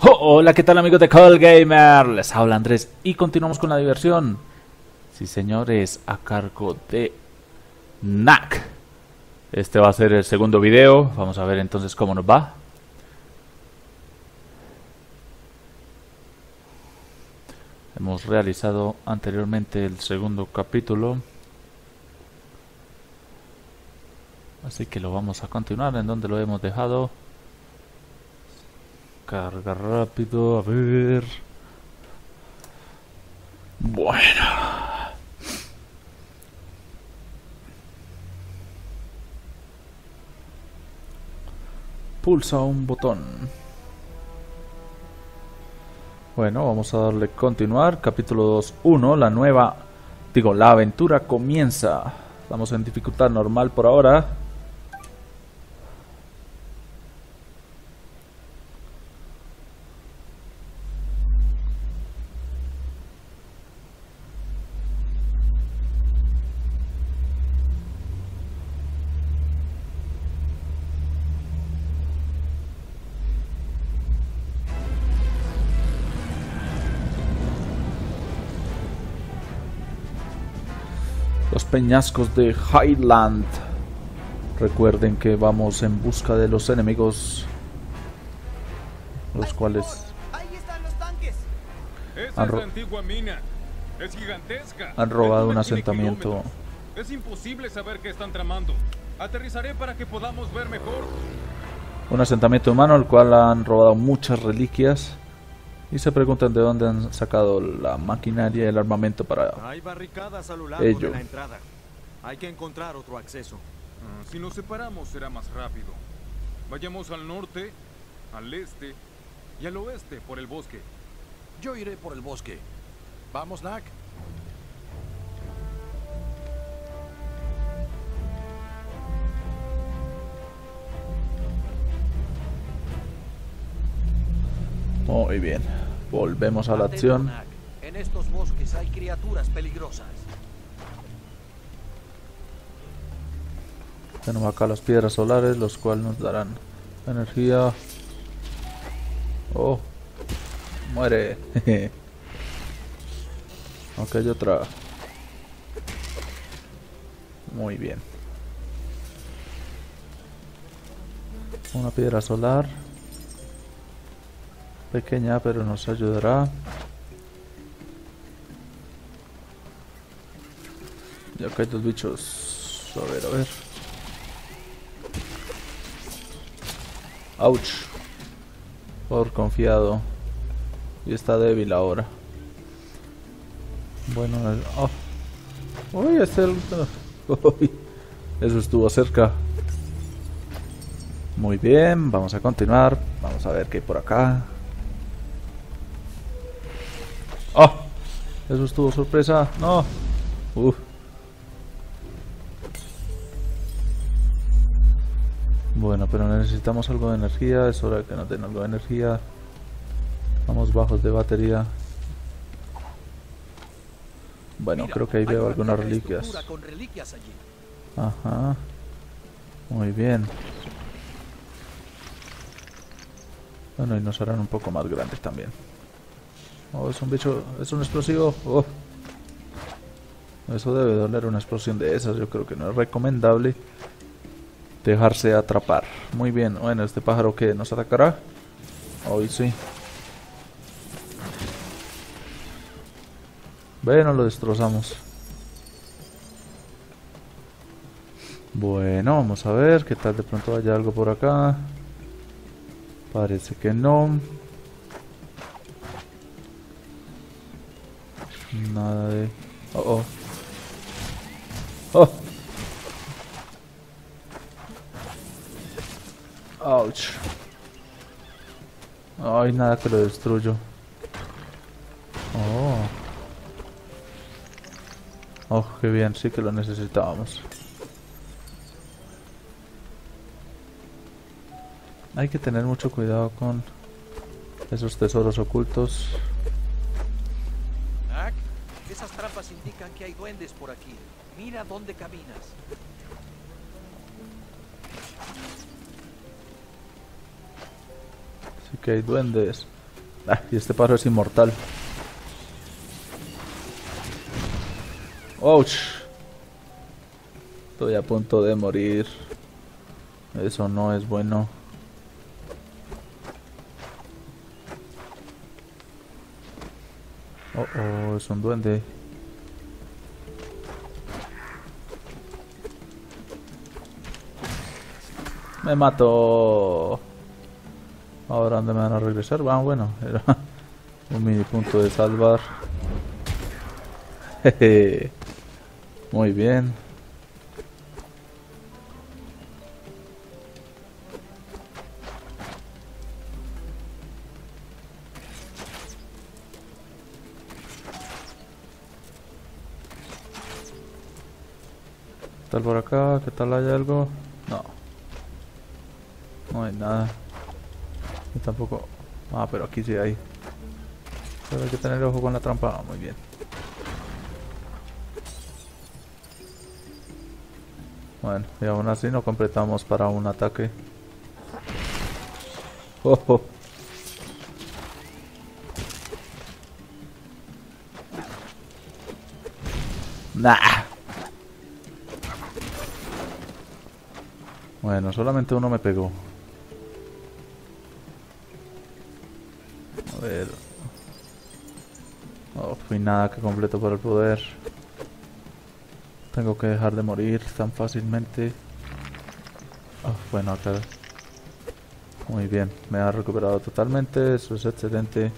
Hola, ¿qué tal amigos de Call Gamer? Les habla Andrés y continuamos con la diversión. Sí señores, a cargo de Knack. Este va a ser el segundo video. Vamos a ver entonces cómo nos va. Hemos realizado anteriormente el segundo capítulo, así que lo vamos a continuar en donde lo hemos dejado. Carga rápido, a ver. Bueno. Pulsa un botón. Bueno, vamos a darle continuar. Capítulo 2.1. La aventura comienza. Estamos en dificultad normal por ahora. Los peñascos de Highland. Recuerden que vamos en busca de los enemigos, los cuales Ahí están los tanques. Esa es la antigua mina. Es gigantesca. han robado un Tiene asentamiento. kilómetros. Es imposible saber qué están tramando. Aterrizaré para que podamos ver mejor. Un asentamiento humano al cual han robado muchas reliquias. Y se preguntan de dónde han sacado la maquinaria y el armamento para Hay barricadas a lo largo ello. de la entrada. Hay que encontrar otro acceso. Si nos separamos será más rápido. Vayamos al norte, al este y al oeste por el bosque. Yo iré por el bosque. ¿Vamos, Knack? Muy bien, volvemos a la acción. Knack. En estos bosques hay criaturas peligrosas. Tenemos acá las piedras solares, los cuales nos darán energía. Oh, muere. Aunque hay otra. Muy bien. Una piedra solar. Pequeña, pero nos ayudará. Y acá hay dos bichos. A ver, a ver. Ouch. Por confiado. Y está débil ahora. Bueno, oh. Uy, uy, eso estuvo cerca. Muy bien, vamos a continuar. Vamos a ver qué hay por acá. Oh, eso estuvo sorpresa. No. Bueno, pero necesitamos algo de energía. Es hora de que nos den algo de energía. Vamos bajos de batería. Bueno, Mira, creo que ahí hay veo una algunas caja reliquias. estructura con reliquias allí. Ajá. Muy bien. Bueno, y nos harán un poco más grandes también. Oh, es un bicho, es un explosivo. Oh. Eso debe doler, una explosión de esas. Yo creo que no es recomendable dejarse atrapar. Muy bien, bueno, este pájaro que nos atacará. Hoy sí. Bueno, lo destrozamos. Bueno, vamos a ver qué tal, de pronto haya algo por acá. Parece que no. Nada de... Oh, oh. Oh. Ouch. Ay, nada que lo destruyo. Oh. Oh, qué bien, sí que lo necesitábamos. Hay que tener mucho cuidado con esos tesoros ocultos. Knack, esas trampas indican que hay duendes por aquí. Mira dónde caminas. Sí que hay duendes. Ah, y este pájaro es inmortal. ¡Ouch! Estoy a punto de morir. Eso no es bueno. Oh, oh, es un duende. Me mató. Ahora, ¿dónde me van a regresar? Ah, bueno, era un mini punto de salvar. Jeje. Muy bien. ¿Qué tal por acá? ¿Qué tal, hay algo? No. No hay nada. Y tampoco... Ah, pero aquí sí hay. Pero hay que tener ojo con la trampa. Ah, muy bien. Bueno, y aún así no completamos para un ataque. Oh, oh. Nah. Bueno, solamente uno me pegó. A ver. Oh, fui nada que completo por el poder. Tengo que dejar de morir tan fácilmente. Oh, bueno, acá. Muy bien, me ha recuperado totalmente. Eso es excelente.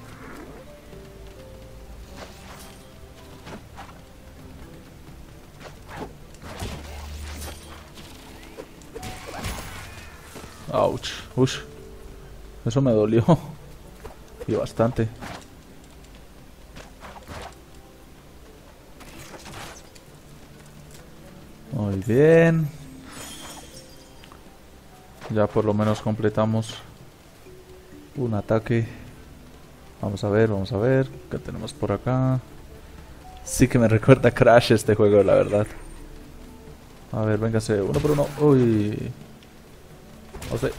Ouch. Ush. Eso me dolió. Y bastante. Muy bien. Ya por lo menos completamos un ataque. Vamos a ver qué tenemos por acá. Sí que me recuerda a Crash este juego, la verdad. A ver, véngase, uno por uno. Uy. O sea.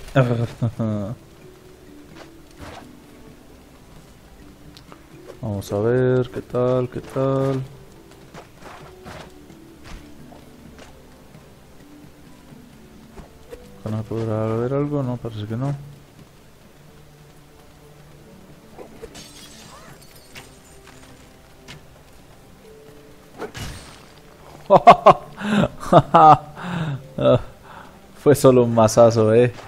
Vamos a ver qué tal, qué tal. ¿No podrá haber algo? No, parece que no. Fue solo un mazazo,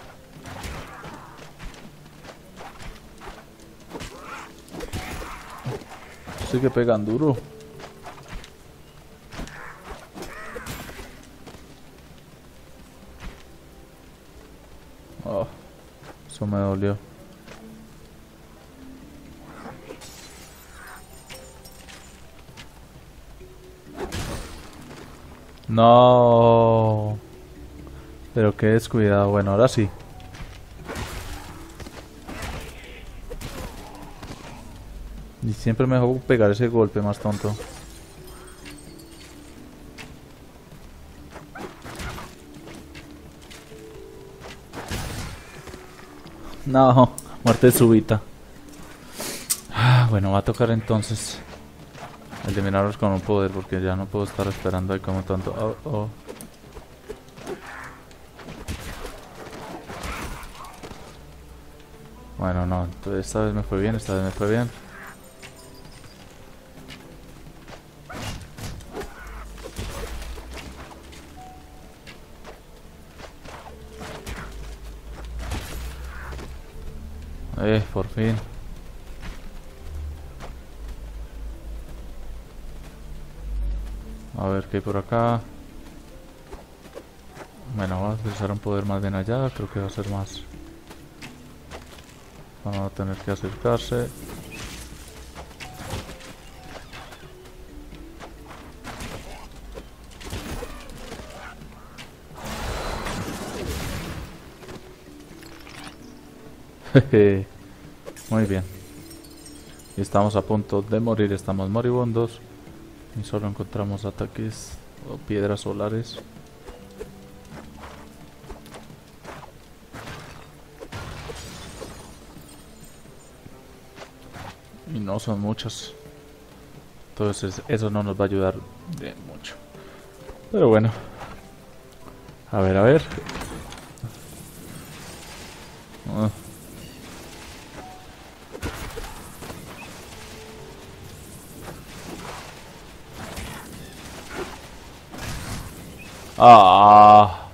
Sí que pegan duro. Oh, eso me dolió. No. Pero qué descuidado. Bueno, ahora sí. Y siempre me hago pegar ese golpe más tonto. No, muerte súbita. Bueno, va a tocar entonces eliminarlos con un poder porque ya no puedo estar esperando ahí como tanto. Oh, oh. Bueno, no, entonces esta vez me fue bien, esta vez me fue bien. Por fin. A ver qué hay por acá. Bueno, vamos a utilizar un poder más bien allá, creo que va a ser más. Vamos a tener que acercarse. Jeje. Muy bien. Y estamos a punto de morir, estamos moribundos. Y solo encontramos ataques o piedras solares. Y no son muchos. Entonces eso no nos va a ayudar de mucho. Pero bueno. A ver, a ver. Ah. Ah.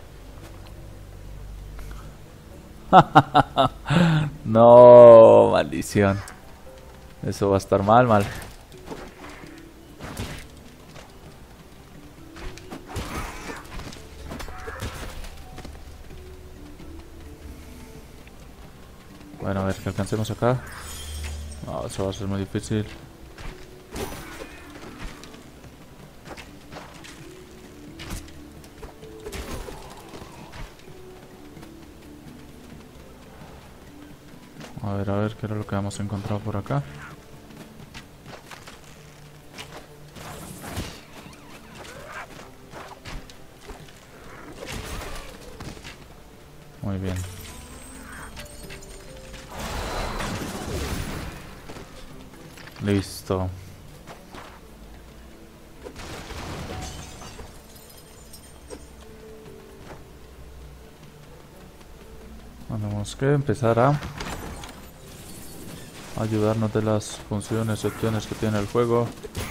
No, maldición. Eso va a estar mal, mal. Bueno, a ver que alcancemos acá. No, eso va a ser muy difícil. A ver qué era lo que hemos encontrado por acá. Muy bien. Listo. Tenemos que empezar a ayudarnos de las funciones y opciones que tiene el juego.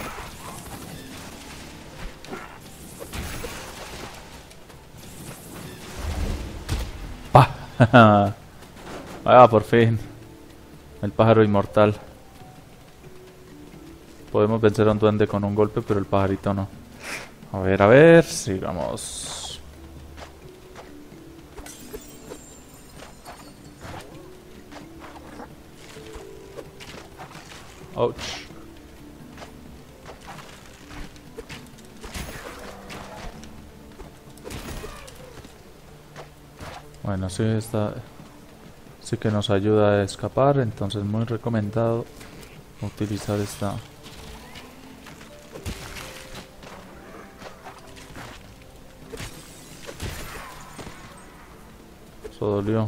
¡Pah! Ah, por fin. El pájaro inmortal. Podemos vencer a un duende con un golpe, pero el pajarito no. A ver, sigamos. Ouch. Bueno, sí, sí que nos ayuda a escapar, entonces muy recomendado utilizar esta. Eso dolió.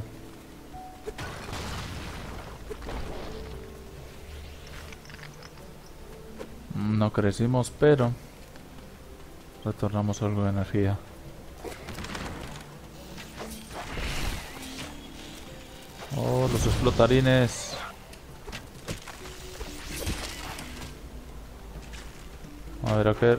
No crecimos, pero retornamos algo de energía. Oh, los explotarines. A ver, qué.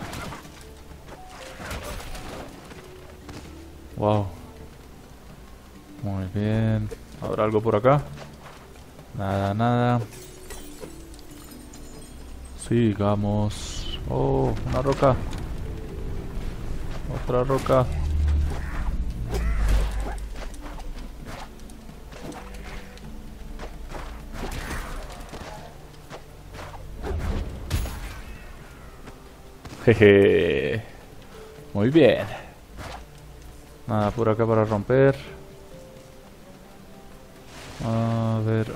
Wow. Muy bien. ¿Habrá algo por acá? Nada, nada. Sigamos. Oh, una roca. Otra roca. Jeje. Muy bien. Nada por acá para romper. A ver.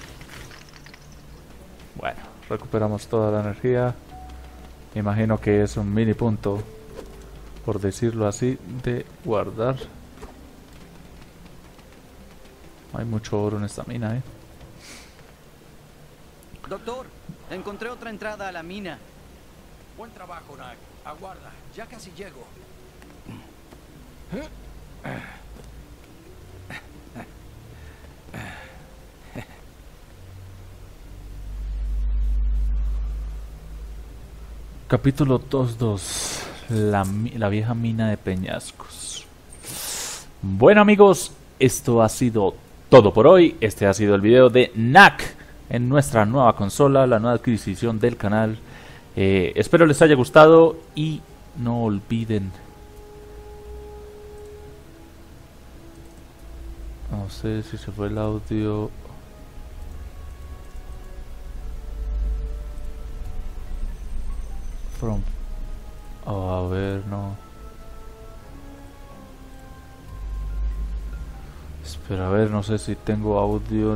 Bueno, recuperamos toda la energía. Imagino que es un mini punto, por decirlo así, de guardar. Hay mucho oro en esta mina, Doctor, encontré otra entrada a la mina. Buen trabajo, Nak. Aguarda, ya casi llego. Capítulo 2.2. La vieja mina de peñascos. Bueno, amigos, esto ha sido todo por hoy. Este ha sido el video de Nak en nuestra nueva consola, la nueva adquisición del canal. Espero les haya gustado y no olviden. No sé si se fue el audio. Oh, a ver, no. Espera, a ver, no sé si tengo audio.